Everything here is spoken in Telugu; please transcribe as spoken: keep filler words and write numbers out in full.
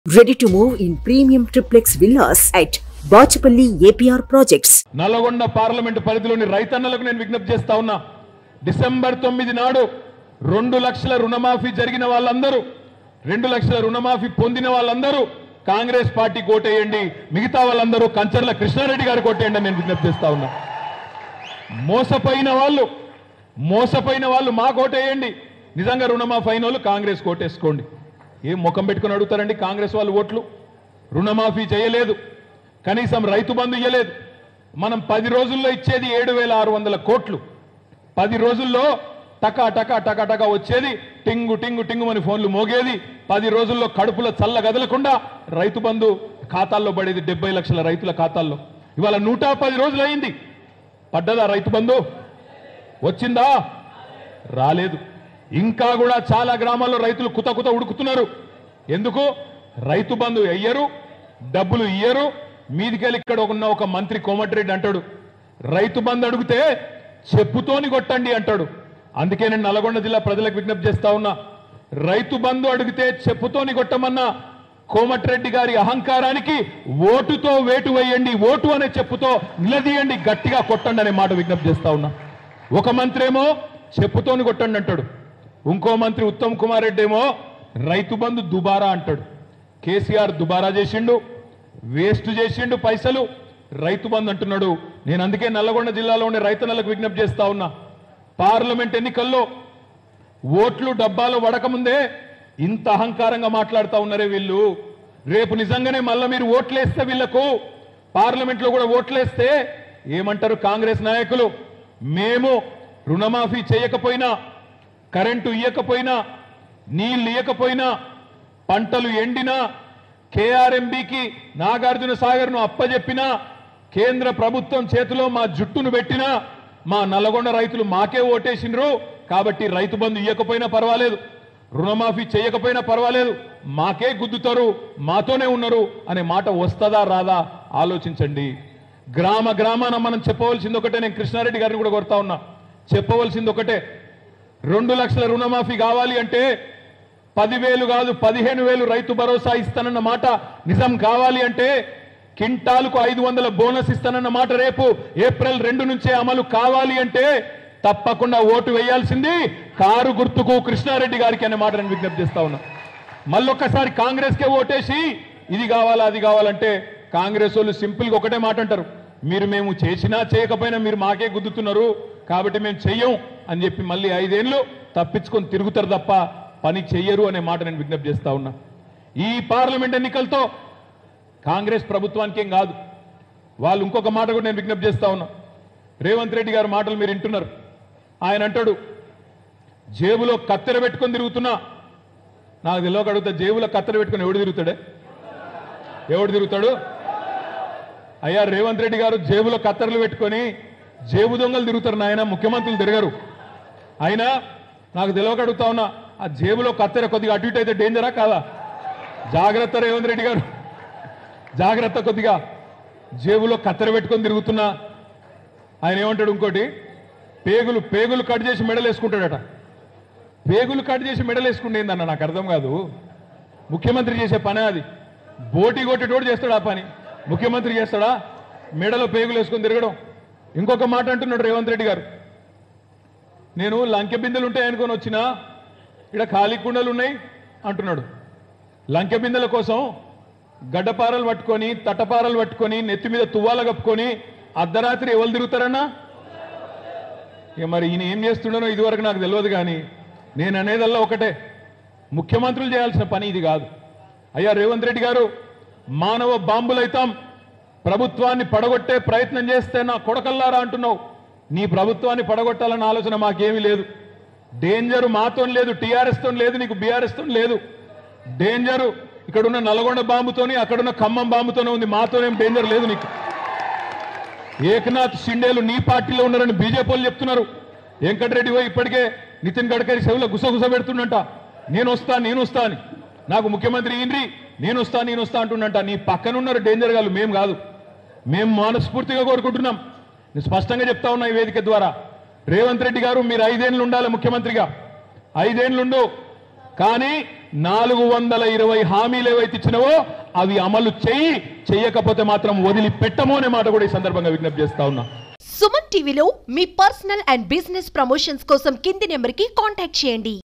Ready to move in premium triplex villas at Bachapalli A P R projects. Nalgonda parliament పరిధిలోని రైతన్నలకు నేను విజ్ఞప్తి చేస్తా ఉన్నా. డిసెంబర్ తొమ్మిది నాడు రెండు లక్షల రుణమాఫీ జరిగిన వాళ్ళందరూ రెండు లక్షల రుణమాఫీ పొందిన వాళ్ళందరూ కాంగ్రెస్ పార్టీ కోటేయండి, మిగతా వాళ్ళందరూ కంచర్ల కృష్ణారెడ్డి గారు కోటేయండి అని నేను విజ్ఞప్తి చేస్తా ఉన్నా. మోసపోయిన వాళ్ళు మోసపోయిన వాళ్ళు మా కోటేయండి, నిజంగా రుణమాఫీ అయిన వాళ్ళు కాంగ్రెస్ కోటేసుకోండి. ఏం ముఖం పెట్టుకుని అడుగుతారండి కాంగ్రెస్ వాళ్ళు ఓట్లు? రుణమాఫీ చేయలేదు, కనీసం రైతు బంధు ఇయ్యలేదు. మనం పది రోజుల్లో ఇచ్చేది ఏడు వేల ఆరు వందల కోట్లు, పది రోజుల్లో టకా టకా టకా టకా వచ్చేది, టింగు టింగు టింగు అని ఫోన్లు మోగేది. పది రోజుల్లో కడుపులో చల్ల గదలకుండా రైతు బంధు ఖాతాల్లో పడేది డెబ్బై లక్షల రైతుల ఖాతాల్లో. ఇవాళ నూట పది రోజులు అయింది, పడ్డదా రైతు బంధు? వచ్చిందా? రాలేదు. ఇంకా కూడా చాలా గ్రామాల్లో రైతులు కుత కుత ఉడుకుతున్నారు. ఎందుకు? రైతు బంధు అయ్యరు, డబ్బులు ఇయ్యరు. మీదికెళ్ళి ఇక్కడ ఉన్న ఒక మంత్రి కోమటిరెడ్డి అంటాడు, రైతు బంధు అడిగితే చెప్పుతోని కొట్టండి అంటాడు. అందుకే నేను నల్గొండ జిల్లా ప్రజలకు విజ్ఞప్తి చేస్తా ఉన్నా, రైతు బంధు అడిగితే చెప్పుతోని కొట్టమన్న కోమటిరెడ్డి గారి అహంకారానికి ఓటుతో వేటు వేయండి, ఓటు అనే చెప్పుతో నిలదీయండి, గట్టిగా కొట్టండి అనే మాట విజ్ఞప్తి చేస్తా ఉన్నా. ఒక మంత్రి ఏమో చెప్పుతోని కొట్టండి అంటాడు, ఇంకో మంత్రి ఉత్తమ్ కుమార్ రెడ్డి ఏమో రైతు బంధు దుబారా అంటాడు. కేసీఆర్ దుబారా చేసిండు, వేస్ట్ చేసిండు పైసలు, రైతు బంధు అంటున్నాడు. నేను అందుకే నల్లగొండ జిల్లాలో ఉండే రైతన్నలకు విజ్ఞప్తి చేస్తా ఉన్నా, పార్లమెంట్ ఎన్నికల్లో ఓట్లు డబ్బాలో పడకముందే ఇంత అహంకారంగా మాట్లాడుతూ ఉన్నారే వీళ్ళు. రేపు నిజంగానే మళ్ళా మీరు ఓట్లేస్తే, వీళ్లకు పార్లమెంట్లో కూడా ఓట్లేస్తే ఏమంటారు కాంగ్రెస్ నాయకులు? మేము రుణమాఫీ చేయకపోయినా, కరెంటు ఇయ్యకపోయినా, నీళ్లు ఇయ్యకపోయినా, పంటలు ఎండినా, కేఆర్ఎంబికి నాగార్జున సాగర్ను అప్పజెప్పినా, కేంద్ర ప్రభుత్వం చేతిలో మా జుట్టును పెట్టినా, మా నల్లగొండ రైతులు మాకే ఓటేసినరు కాబట్టి రైతు బంధు ఇయ్యకపోయినా పర్వాలేదు, రుణమాఫీ చేయకపోయినా పర్వాలేదు, మాకే గుద్దుతారు, మాతోనే ఉన్నారు అనే మాట వస్తుందా రాదా ఆలోచించండి. గ్రామ గ్రామాన మనం చెప్పవలసింది ఒకటే, నేను కృష్ణారెడ్డి గారిని కూడా కోరుతా ఉన్నా, చెప్పవలసింది ఒకటే, రెండు లక్షల రుణమాఫీ కావాలి అంటే పదివేలు కాదు పదిహేను వేలు రైతు భరోసా ఇస్తానన్న మాట నిజం కావాలి అంటే, కింటాలకు ఐదు వందల బోనస్ ఇస్తానన్న మాట రేపు ఏప్రిల్ రెండు నుంచే అమలు కావాలి అంటే తప్పకుండా ఓటు వేయాల్సింది కారు గుర్తుకు కృష్ణారెడ్డి గారికి అనే మాట నేను విజ్ఞప్తి చేస్తా ఉన్నా. మళ్ళొక్కసారి కాంగ్రెస్కే ఓటేసి ఇది కావాలా అది కావాలంటే కాంగ్రెస్ వాళ్ళు సింపుల్గా ఒకటే మాట అంటారు, మీరు మేము చేసినా చేయకపోయినా మీరు మాకే గుద్దుతున్నారు కాబట్టి మేము చెయ్యం అని చెప్పి మళ్ళీ ఐదేళ్లు తప్పించుకొని తిరుగుతారు తప్ప పని చెయ్యరు అనే మాట నేను విజ్ఞప్తి చేస్తా ఉన్నా. ఈ పార్లమెంట్ ఎన్నికలతో కాంగ్రెస్ ప్రభుత్వానికి ఏం కాదు, వాళ్ళు ఇంకొక మాట కూడా నేను విజ్ఞప్తి చేస్తా ఉన్నా. రేవంత్ రెడ్డి గారి మాటలు మీరు వింటున్నారు. ఆయన అంటాడు జేబులో కత్తెర పెట్టుకొని తిరుగుతున్నా. నాకు తెలియక అడుగుతా, జేబులో కత్తెర పెట్టుకొని ఎవడు తిరుగుతాడే? ఎవడు తిరుగుతాడు? అయ్యా రేవంత్ రెడ్డి గారు జేబులో కత్తెరలు పెట్టుకొని జేబు దొంగలు తిరుగుతారు నాయన, ముఖ్యమంత్రులు తిరగరు. అయినా నాకు తెలియక అడుగుతా ఉన్నా, ఆ జేబులో కత్తెర కొద్దిగా అటు ఇటు అయితే డేంజరా కాదా? జాగ్రత్త రేవంత్ రెడ్డి గారు, జాగ్రత్త. కొద్దిగా జేబులో కత్తెర పెట్టుకొని తిరుగుతున్నా. ఆయన ఏమంటాడు ఇంకోటి, పేగులు పేగులు కట్ చేసి మెడలు వేసుకుంటాడట. పేగులు కట్ చేసి మెడలు వేసుకుంటేందన్న నాకు అర్థం కాదు. ముఖ్యమంత్రి చేసే పనే అది. బోటి కొట్టేటోడు చేస్తాడు ఆ పని, ముఖ్యమంత్రి చేస్తాడా? మెడలో పేగులు వేసుకొని తిరగడం. ఇంకొక మాట అంటున్నాడు రేవంత్ రెడ్డి గారు, నేను లంకె బిందెలు ఉంటాయి అనుకొని వచ్చినా, ఇక్కడ ఖాళీ కుండలు ఉన్నాయి అంటున్నాడు. లంకె బిందెల కోసం గడ్డపారలు పట్టుకొని, తట్టపారలు పట్టుకొని, నెత్తి మీద తువ్వాల కప్పుకొని అర్ధరాత్రి ఎవరు తిరుగుతారన్నా? ఇక మరి ఈయన ఏం చేస్తున్నానో ఇదివరకు నాకు తెలియదు, కానీ నేను అనేదల్లా ఒకటే, ముఖ్యమంత్రులు చేయాల్సిన పని ఇది కాదు. అయ్యా రేవంత్ రెడ్డి గారు, మానవ బాంబులైతాం, ప్రభుత్వాన్ని పడగొట్టే ప్రయత్నం చేస్తే నా కొడకల్లారా అంటున్నావు. నీ ప్రభుత్వాన్ని పడగొట్టాలన్న ఆలోచన మాకేమీ లేదు. డేంజరు మాతో లేదు, టీఆర్ఎస్తో లేదు, నీకు బీఆర్ఎస్తో లేదు. డేంజరు ఇక్కడున్న నల్గొండ బాంబుతోని, అక్కడున్న ఖమ్మం బాంబుతోనే ఉంది, మాతోనేం డేంజర్ లేదు నీకు. ఏకనాథ్ షిండేలు నీ పార్టీలో ఉన్నారని బీజేపీ వాళ్ళు చెప్తున్నారు. వెంకటరెడ్డి పోయి ఇప్పటికే నితిన్ గడ్కరీ చెవులో గుసగుస పెడుతుండంట, నేను వస్తా నేను వస్తా అని, నాకు ముఖ్యమంత్రి ఈయనరి నేను వస్తా నేను వస్తా అంటుండంట. నీ పక్కనున్నారు డేంజర్ గాళ్ళు, మేము కాదు. మేము మనస్ఫూర్తిగా కోరుకుంటున్నాం. నేను స్పష్టంగా చెప్తా ఉన్నా ఈ వేదిక ద్వారా, రేవంత్ రెడ్డి గారు మీరు ఐదేళ్లు ఉండాలి ముఖ్యమంత్రిగా, ఐదేళ్లుండు. కానీ నాలుగు వందల ఇరవై హామీలు ఏవైతే ఇచ్చినవో అవి అమలు చేయి, చేయకపోతే మాత్రం వదిలిపెట్టము అనే మాట కూడా ఈ సందర్భంగా విజ్ఞప్తి చేస్తా ఉన్నా. సుమన్ టీవీలో మీ పర్సనల్ అండ్ బిజినెస్ ప్రమోషన్స్ కోసం కింది నెంబర్కి కాంటాక్ట్ చేయండి.